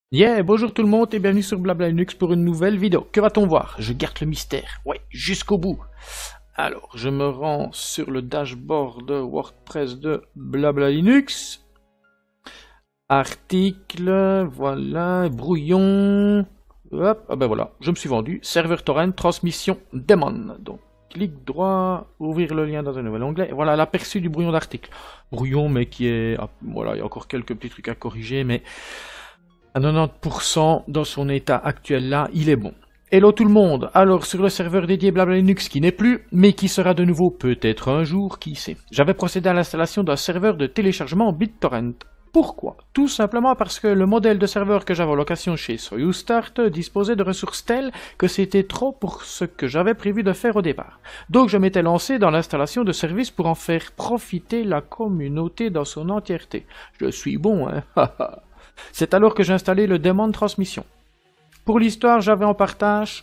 Yeah, bonjour tout le monde et bienvenue sur Blabla Linux pour une nouvelle vidéo. Que va-t-on voir? Je garde le mystère, ouais, jusqu'au bout. Alors, je me rends sur le dashboard de WordPress de Blabla Linux. Article, voilà, brouillon. Hop, ah ben voilà, je me suis vendu. Serveur torrent, transmission, daemon. Donc, clic droit, ouvrir le lien dans un nouvel onglet. Et voilà l'aperçu du brouillon d'article. Brouillon, mais qui est... ah, voilà, il y a encore quelques petits trucs à corriger, mais... à 90% dans son état actuel là, il est bon. Hello tout le monde, alors sur le serveur dédié Blabla Linux qui n'est plus, mais qui sera de nouveau peut-être un jour, qui sait. J'avais procédé à l'installation d'un serveur de téléchargement BitTorrent. Pourquoi? Tout simplement parce que le modèle de serveur que j'avais en location chez SoyouStart disposait de ressources telles que c'était trop pour ce que j'avais prévu de faire au départ. Donc je m'étais lancé dans l'installation de services pour en faire profiter la communauté dans son entièreté. Je suis bon, hein. C'est alors que j'ai installé le daemon de transmission. Pour l'histoire, j'avais en partage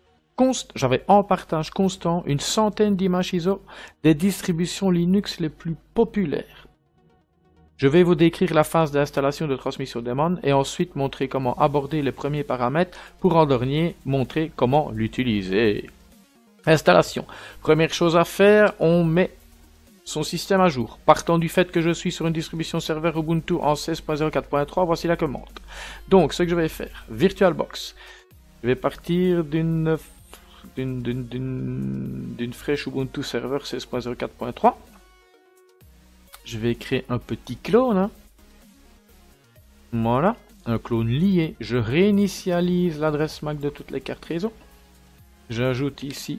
constant une centaine d'images ISO des distributions Linux les plus populaires. Je vais vous décrire la phase d'installation de transmission daemon et ensuite montrer comment aborder les premiers paramètres pour en dernier montrer comment l'utiliser. Installation. Première chose à faire, on met son système à jour. Partant du fait que je suis sur une distribution serveur Ubuntu en 16.04.3, voici la commande. Donc, ce que je vais faire, VirtualBox. Je vais partir d'une fraîche Ubuntu serveur 16.04.3. Je vais créer un petit clone. Hein. Voilà, un clone lié. Je réinitialise l'adresse MAC de toutes les cartes réseau. J'ajoute ici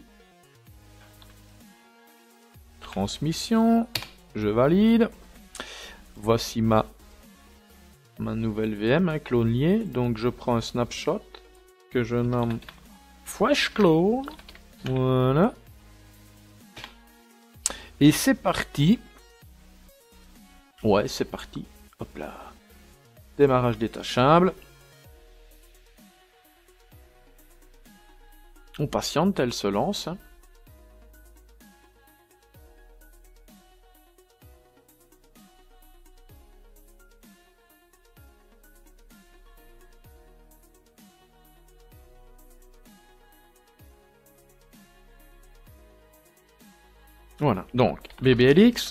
transmission, je valide. Voici ma nouvelle VM, un clone lié. Donc je prends un snapshot que je nomme Fresh Clone. Voilà. Et c'est parti. Ouais, c'est parti. Hop là. Démarrage détachable. On patiente, elle se lance. Hein. Voilà, donc BBLX,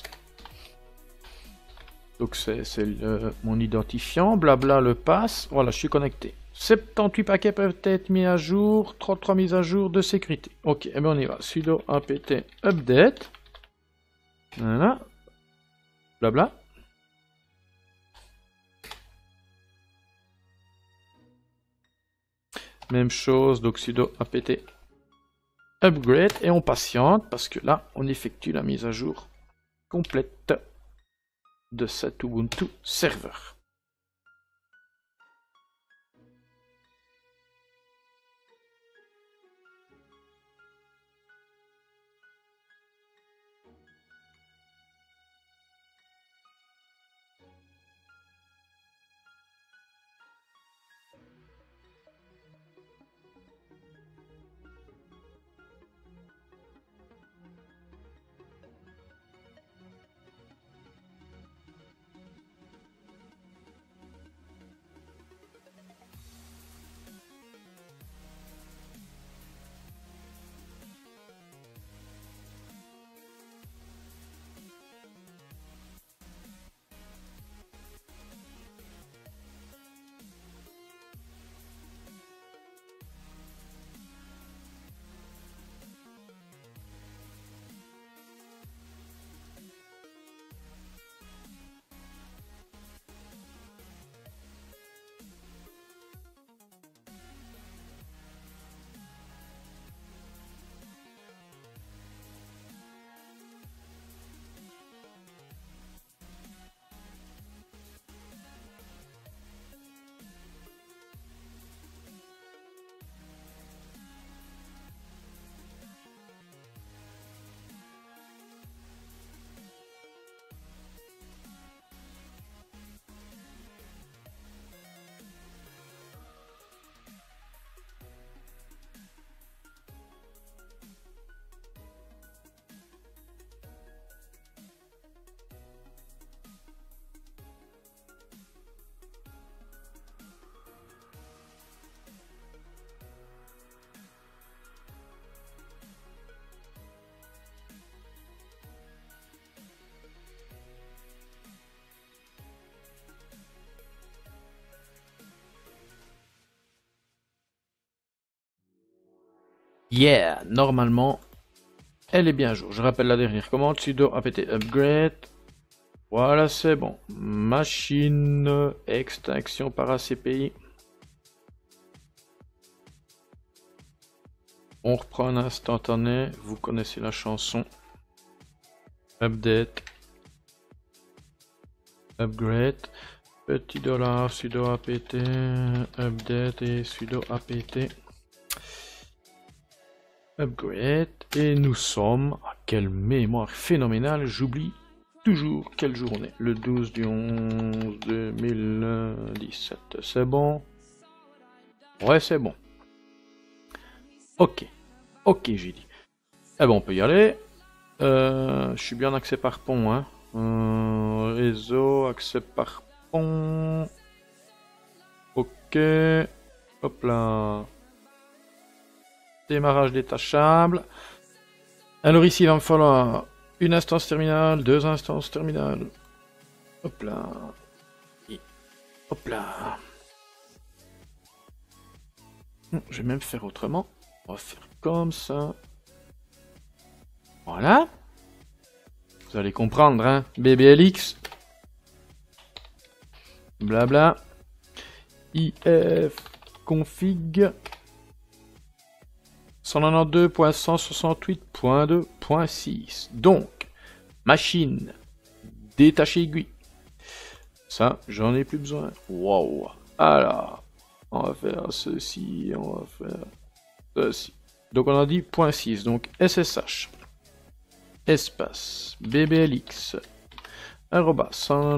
donc c'est mon identifiant, blabla le passe, voilà, je suis connecté. 78 paquets peuvent être mis à jour, 33 mises à jour de sécurité. Ok, et bien on y va, sudo apt update, voilà, blabla. Même chose, donc sudo apt upgrade, et on patiente, parce que là, on effectue la mise à jour complète de cet Ubuntu serveur. Yeah, normalement, elle est bien à jour. Je rappelle la dernière commande, sudo apt upgrade. Voilà, c'est bon. Machine, extinction par ACPI. On reprend un instantané, vous connaissez la chanson. Update. Upgrade. Petit dollar, sudo apt, update et sudo apt. Upgrade. Et nous sommes... Ah, quelle mémoire phénoménale, j'oublie toujours quel jour on est. Le 12 du 11 2017. C'est bon? Ouais, c'est bon. Ok. Ok, j'ai dit. Eh ben, on peut y aller. Je suis bien accès par pont, hein. Réseau, accès par pont. Ok. Hop là. Démarrage détachable. Alors ici, il va me falloir une instance terminale, 2 instances terminales. Hop là. Et hop là. Je vais même faire autrement. On va faire comme ça. Voilà. Vous allez comprendre, hein. BBLX. Blabla. IF config 192.168.2.6. Donc, machine, détacher aiguille. Ça, j'en ai plus besoin. Waouh. Alors, on va faire ceci, on va faire ceci. Donc, on a dit .6. Donc, SSH, espace, BBLX, arroba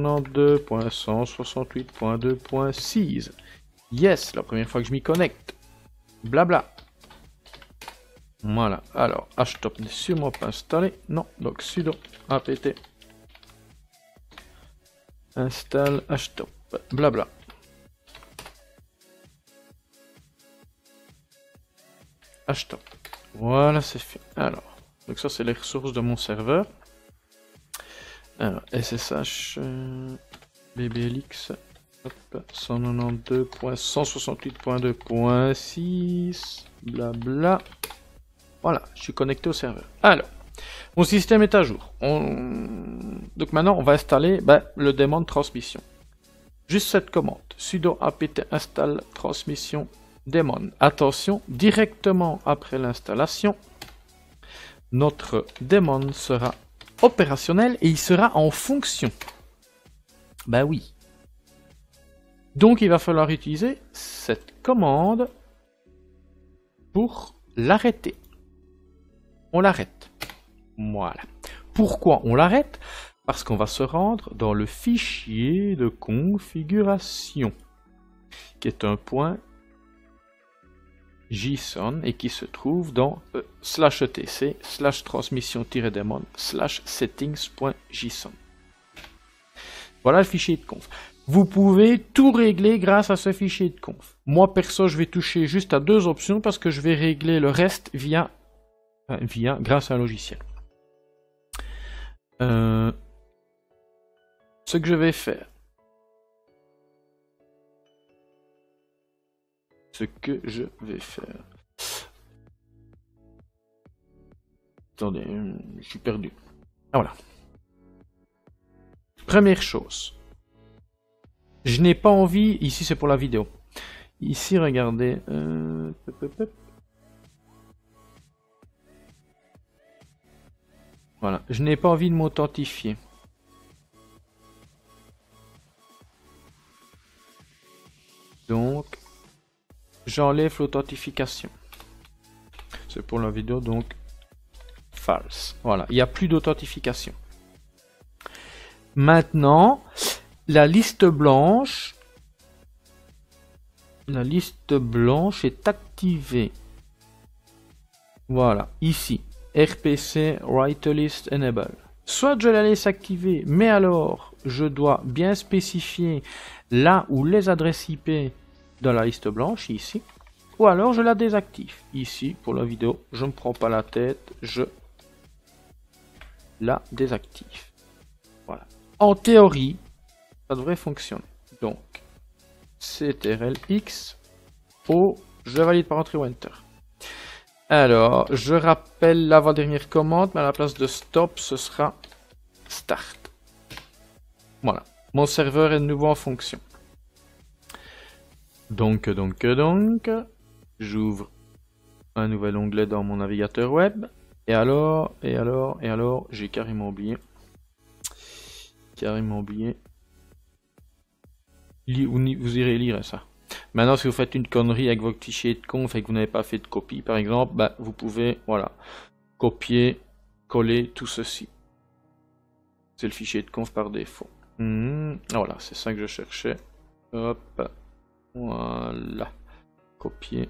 192.168.2.6. Yes, la première fois que je m'y connecte. Blabla. Voilà, alors htop n'est sûrement pas installé. Non, donc sudo apt installe htop. Blabla. Htop. Voilà, c'est fait. Alors, donc ça c'est les ressources de mon serveur. Alors, SSH BBLX 192.168.2.6 blabla. Voilà, je suis connecté au serveur. Alors, mon système est à jour. Donc maintenant, on va installer le daemon transmission. Juste cette commande. Sudo apt install transmission daemon. Attention, directement après l'installation, notre daemon sera opérationnel et il sera en fonction. Ben oui. Donc il va falloir utiliser cette commande pour l'arrêter. On l'arrête. Voilà. Pourquoi on l'arrête? Parce qu'on va se rendre dans le fichier de configuration, qui est un point JSON et qui se trouve dans /etc /transmission-daemon /settings.json. Voilà le fichier de conf. Vous pouvez tout régler grâce à ce fichier de conf. Moi, perso, je vais toucher juste à 2 options parce que je vais régler le reste grâce à un logiciel. Ce que je vais faire. Attendez, je suis perdu. Ah voilà. Première chose. Je n'ai pas envie, ici c'est pour la vidéo. Ici, regardez. Voilà, je n'ai pas envie de m'authentifier. Donc, j'enlève l'authentification. C'est pour la vidéo, donc, false. Voilà, il n'y a plus d'authentification. Maintenant, la liste blanche est activée. Voilà, ici. RPC Write List Enable. Soit je la laisse activer, mais alors je dois bien spécifier là où les adresses IP dans la liste blanche, ici. Ou alors je la désactive. Ici, pour la vidéo, je ne me prends pas la tête, je la désactive. Voilà. En théorie, ça devrait fonctionner. Donc, CTRL X, O, je valide par entrée ou Enter. Alors, je rappelle l'avant-dernière commande, mais à la place de stop, ce sera start. Voilà. Mon serveur est de nouveau en fonction. Donc, j'ouvre un nouvel onglet dans mon navigateur web. Et alors, j'ai carrément oublié. Vous irez lire ça. Maintenant, si vous faites une connerie avec votre fichier de conf et que vous n'avez pas fait de copie, par exemple, bah, vous pouvez, voilà, copier, coller tout ceci. C'est le fichier de conf par défaut. Voilà, c'est ça que je cherchais. Hop, voilà, copier.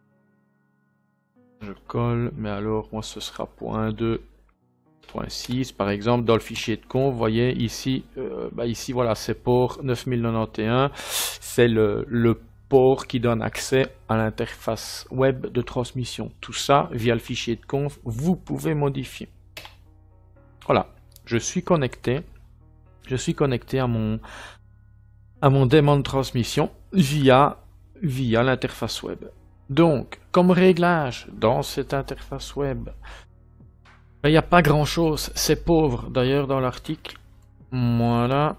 Je colle, mais alors, moi, ce sera .2. .6 par exemple dans le fichier de conf, vous voyez ici, ici voilà c'est port 9091, c'est le port qui donne accès à l'interface web de transmission. Tout ça via le fichier de conf, vous pouvez modifier. Voilà, je suis connecté à mon démon de transmission via l'interface web. Donc, comme réglage dans cette interface web, il n'y a pas grand chose, c'est pauvre d'ailleurs dans l'article. Voilà.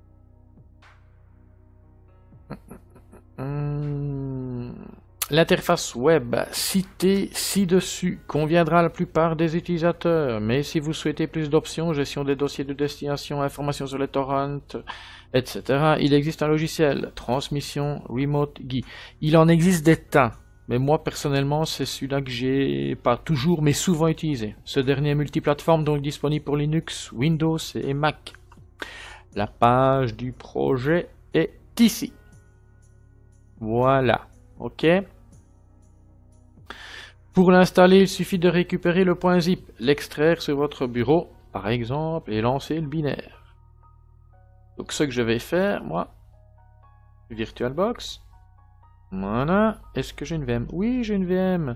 L'interface web citée ci-dessus conviendra à la plupart des utilisateurs, mais si vous souhaitez plus d'options, gestion des dossiers de destination, informations sur les torrents, etc., il existe un logiciel, Transmission Remote GUI. Il en existe des tas. Mais moi, personnellement, c'est celui-là que j'ai pas toujours, mais souvent utilisé. Ce dernier est multiplateforme, donc disponible pour Linux, Windows et Mac. La page du projet est ici. Voilà. OK. Pour l'installer, il suffit de récupérer le .zip, l'extraire sur votre bureau, par exemple, et lancer le binaire. Donc ce que je vais faire, moi, VirtualBox. Voilà. Est-ce que j'ai une VM? Oui, j'ai une VM.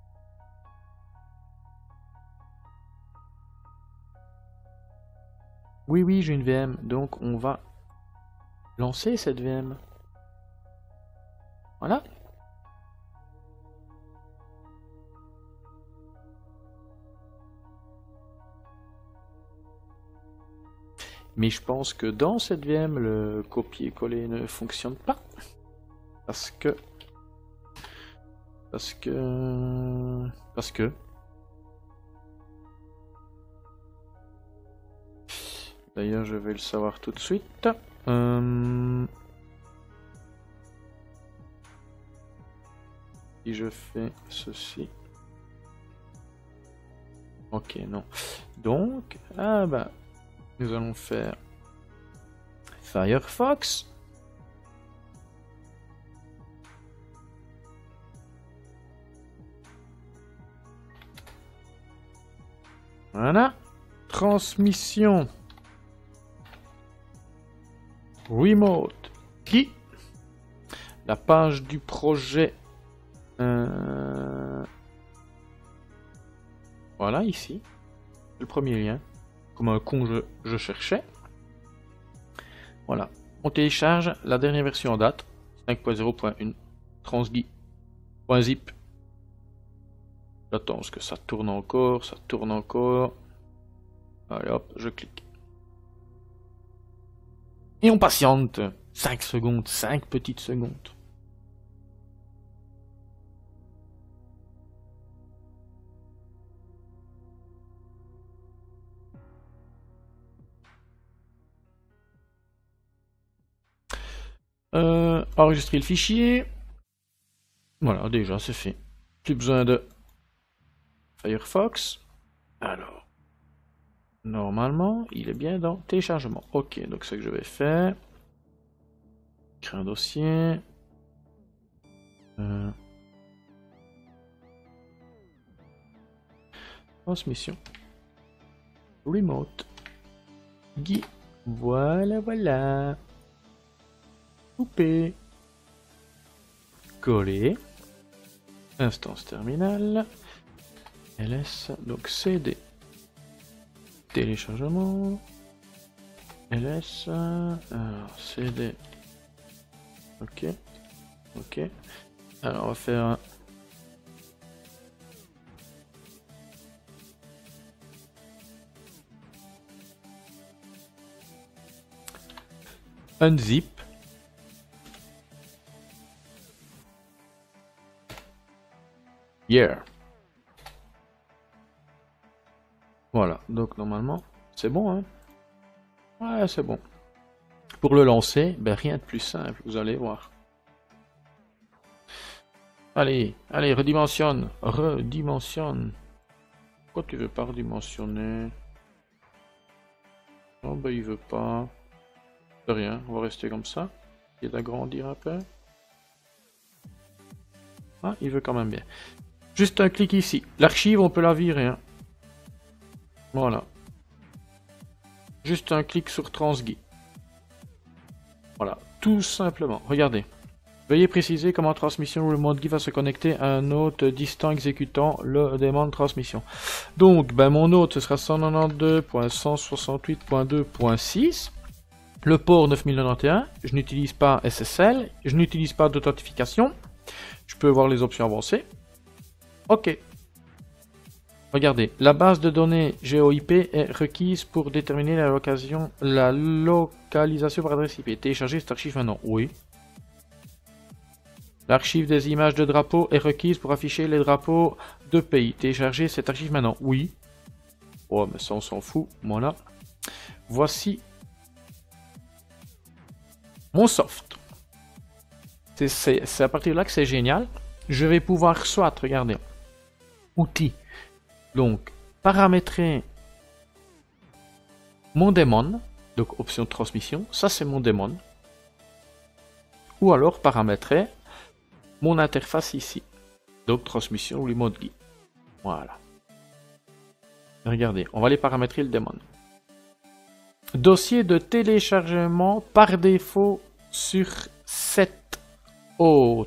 Oui, j'ai une VM. Donc, on va lancer cette VM. Voilà. Mais je pense que dans cette VM, le copier-coller ne fonctionne pas. Parce que... D'ailleurs, je vais le savoir tout de suite. Si je fais ceci... Ok, non. Donc, nous allons faire Firefox. Voilà. Transmission. Remote. Qui? La page du projet. Voilà, ici. Le premier lien. Comme un con, je cherchais. Voilà. On télécharge la dernière version en date. 5.0.1. Transgi.zip. J'attends que ça tourne encore, Allez hop, je clique. Et on patiente 5 secondes, 5 petites secondes. Enregistrer le fichier. Voilà, déjà c'est fait. Plus besoin de Firefox. Alors, normalement, il est bien dans téléchargement. Ok, donc ce que je vais faire. Créer un dossier. Transmission. Remote. GUI. Voilà. Couper. Coller. Instance terminale. ls. Donc CD. Téléchargement. ls. Alors, CD. Ok. Alors on va faire unzip. Yeah. Voilà, donc normalement, c'est bon, hein? Ouais, c'est bon. Pour le lancer, ben rien de plus simple, vous allez voir. Allez, allez, redimensionne, redimensionne. Pourquoi tu veux pas redimensionner? Non, ben il veut pas. De rien, on va rester comme ça. Il d'agrandir un peu. Ah, il veut quand même bien. Juste un clic ici. L'archive, on peut la virer, hein. Voilà. Juste un clic sur Transguy. Voilà, tout simplement. Regardez. Veuillez préciser comment transmission ou le mode GUI va se connecter à un hôte distant exécutant le demande transmission. Donc, ben, mon hôte, ce sera 192.168.2.6. Le port 9091. Je n'utilise pas SSL. Je n'utilise pas d'authentification. Je peux voir les options avancées. OK. Regardez, la base de données GeoIP est requise pour déterminer la localisation par adresse IP. Télécharger cet archive maintenant. Oui. L'archive des images de drapeaux est requise pour afficher les drapeaux de pays. Télécharger cet archive maintenant. Oui. Oh, mais ça, on s'en fout. Voilà. Voici mon soft. C'est à partir de là que c'est génial. Je vais pouvoir soit, regardez, outils. Donc, paramétrer mon daemon, donc option de transmission, ça c'est mon daemon. Ou alors paramétrer mon interface ici, donc transmission ou les modes GUI. Voilà. Regardez, on va aller paramétrer le daemon. Dossier de téléchargement par défaut sur cette hôte.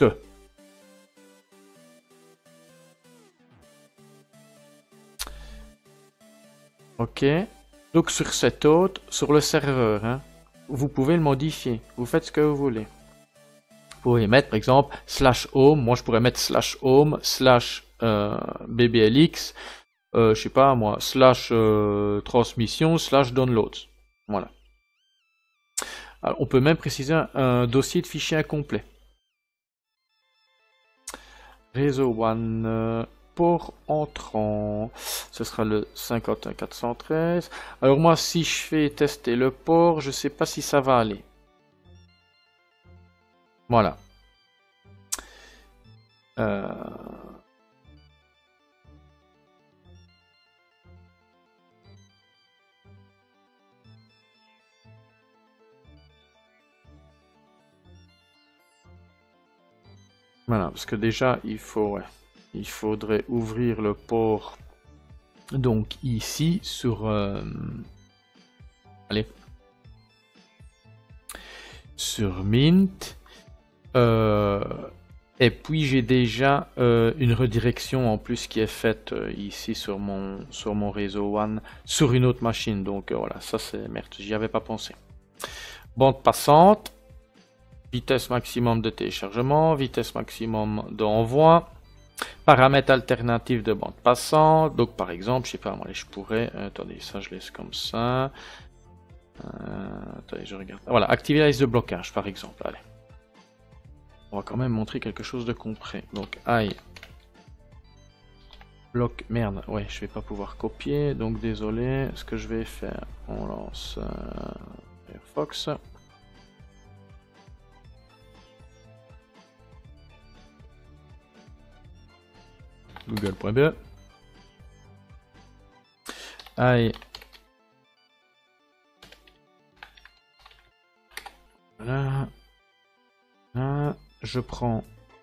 Ok, donc sur cette hôte, sur le serveur, hein, vous pouvez le modifier, vous faites ce que vous voulez. Vous pouvez mettre par exemple /home, moi je pourrais mettre /home, /bblx, je sais pas moi, /transmission, /downloads. Voilà. Alors, on peut même préciser un dossier de fichier incomplet. Réseau One. Port entrant, ce sera le 51413. Alors moi, si je fais tester le port, je sais pas si ça va aller. Voilà. Voilà, parce que déjà, il faudrait ouvrir le port, donc ici, sur... allez. Sur Mint. Et puis j'ai déjà une redirection en plus qui est faite ici sur mon réseau One, sur une autre machine. Donc voilà, ça c'est merde, j'y avais pas pensé. Bande passante. Vitesse maximum de téléchargement, vitesse maximum d'envoi, paramètres alternatifs de bande passante. Donc par exemple, je sais pas, moi je pourrais, attendez, ça je laisse comme ça. Attendez, je regarde. Voilà, activer la liste de blocage par exemple. Allez. On va quand même montrer quelque chose de concret. Donc aïe. Bloc, merde, ouais, je vais pas pouvoir copier, donc désolé. Ce que je vais faire, on lance Firefox. Google.be. Aïe. Voilà. Là, je prends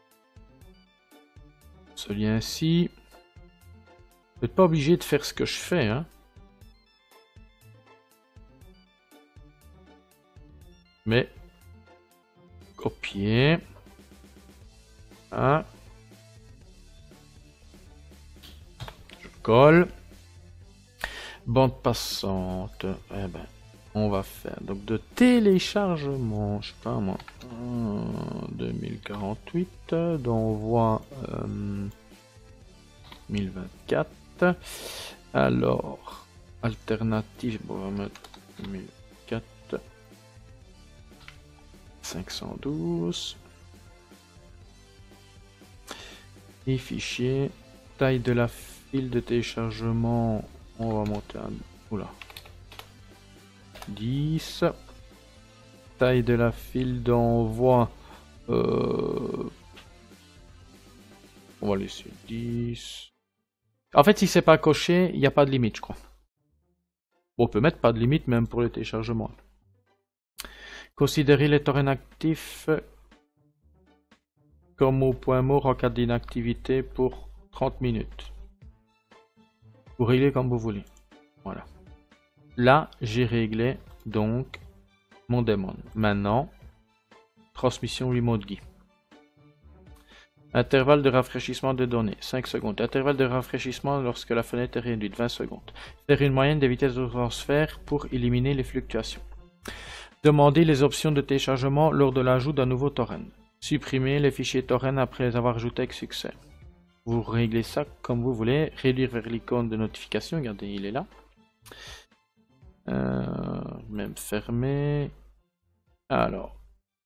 ce lien-ci. Vous n'êtes pas obligé de faire ce que je fais, hein. Mais copier. Ah. Colle. Bande passante. Eh ben, on va faire donc de téléchargement. Je sais pas moi. 2048. D'envoi 1024. Alors, alternative. Bon, on va mettre 1004. 512. Et fichier. Taille de la file de téléchargement. On va monter à... Oula. 10. Taille de la file d'envoi. On va laisser 10. En fait, si c'est pas coché, il n'y a pas de limite, je crois. Bon, on peut mettre pas de limite même pour le téléchargement. Considérez les torrents actifs comme au point mort en cas d'inactivité pour 30 minutes. Vous réglez comme vous voulez. Voilà. Là, j'ai réglé donc mon daemon. Maintenant, transmission remote GUI. Intervalle de rafraîchissement de données, 5 secondes. Intervalle de rafraîchissement lorsque la fenêtre est réduite, 20 secondes. Faire une moyenne des vitesses de transfert pour éliminer les fluctuations. Demandez les options de téléchargement lors de l'ajout d'un nouveau torrent. Supprimer les fichiers torrent après les avoir ajoutés avec succès. Vous réglez ça comme vous voulez. Réduire vers l'icône de notification, regardez, il est là. Même fermé. Alors,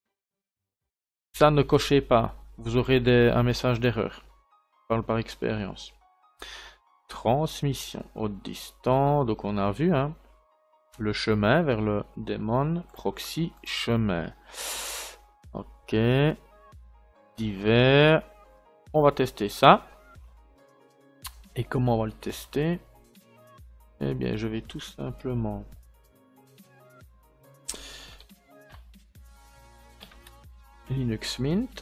ça ne cochez pas. Vous aurez un message d'erreur. Je parle par expérience. Transmission haute distance. Donc on a vu hein, le chemin vers le daemon proxy chemin. Ok. Divers. On va tester ça. Et comment on va le tester? Eh bien, je vais tout simplement... Linux Mint.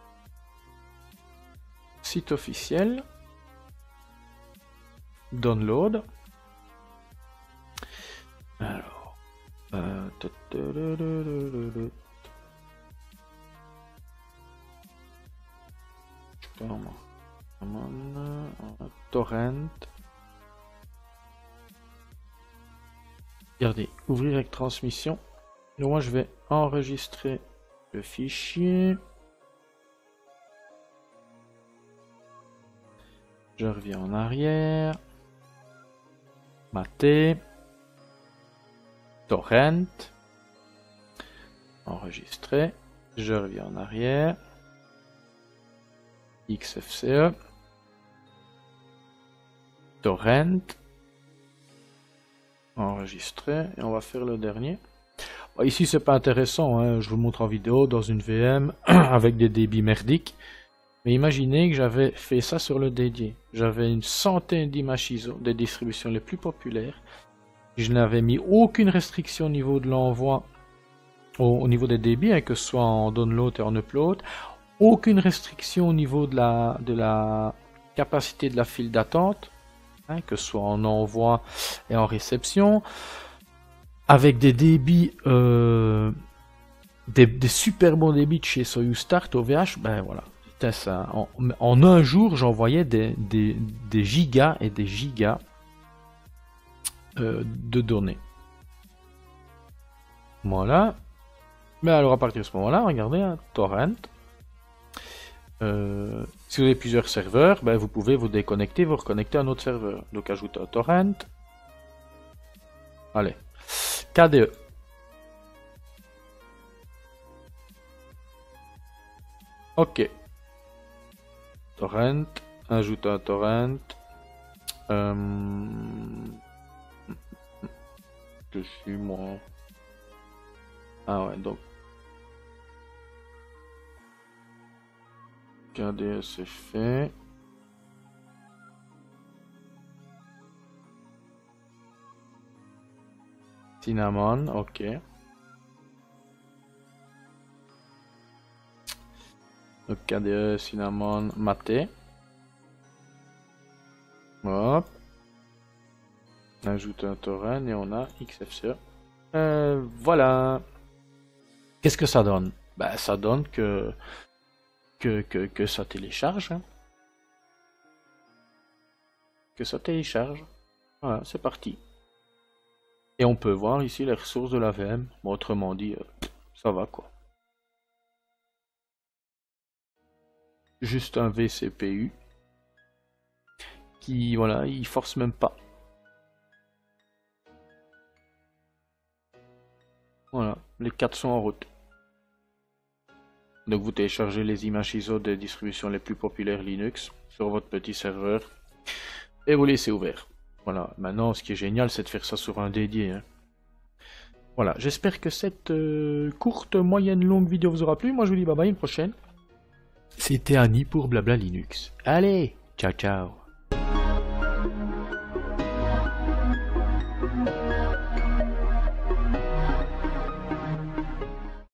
Site officiel. Download. Alors. Torrent. Regardez, ouvrir avec transmission. Et moi je vais enregistrer le fichier. Je reviens en arrière. Maté. Torrent. Enregistrer. Je reviens en arrière. XFCE. Torrent. Enregistrer. Et on va faire le dernier. Bon, ici c'est pas intéressant. Hein. Je vous montre en vidéo dans une VM avec des débits merdiques. Mais imaginez que j'avais fait ça sur le dédié. J'avais une centaine d'images ISO des distributions les plus populaires. Je n'avais mis aucune restriction au niveau de l'envoi, au niveau des débits, hein, que ce soit en download et en upload. Aucune restriction au niveau de la capacité de la file d'attente, hein, que ce soit en envoi et en réception. Avec des débits, des super bons débits de chez Soyuz Start OVH, ben voilà. Ça. En un jour, j'envoyais des gigas et des gigas de données. Voilà. Mais alors à partir de ce moment-là, regardez, hein, torrent. Si vous avez plusieurs serveurs, ben, vous pouvez vous déconnecter, vous reconnecter à un autre serveur. Donc ajoutez un torrent. Allez. KDE. Ok. Torrent, ajoute un torrent. Je suis moi. Ah ouais, donc. KDE c'est fait. Cinnamon, ok. Donc KDE, Cinnamon, Maté. Hop. Ajoute un torrent et on a XFCE. Voilà. Qu'est-ce que ça donne? Bah, ça donne que ça télécharge. Hein. Que ça télécharge. Voilà, c'est parti. Et on peut voir ici les ressources de la VM. Bon, autrement dit, ça va quoi. Juste un vCPU qui, voilà, il force même pas. Voilà, les 4 sont en route. Donc vous téléchargez les images ISO des distributions les plus populaires Linux sur votre petit serveur et vous laissez ouvert. Voilà, maintenant ce qui est génial c'est de faire ça sur un dédié. Hein. Voilà, j'espère que cette courte, moyenne, longue vidéo vous aura plu. Moi je vous dis bye bye, une prochaine. C'était Annie pour Blabla Linux. Allez, ciao ciao.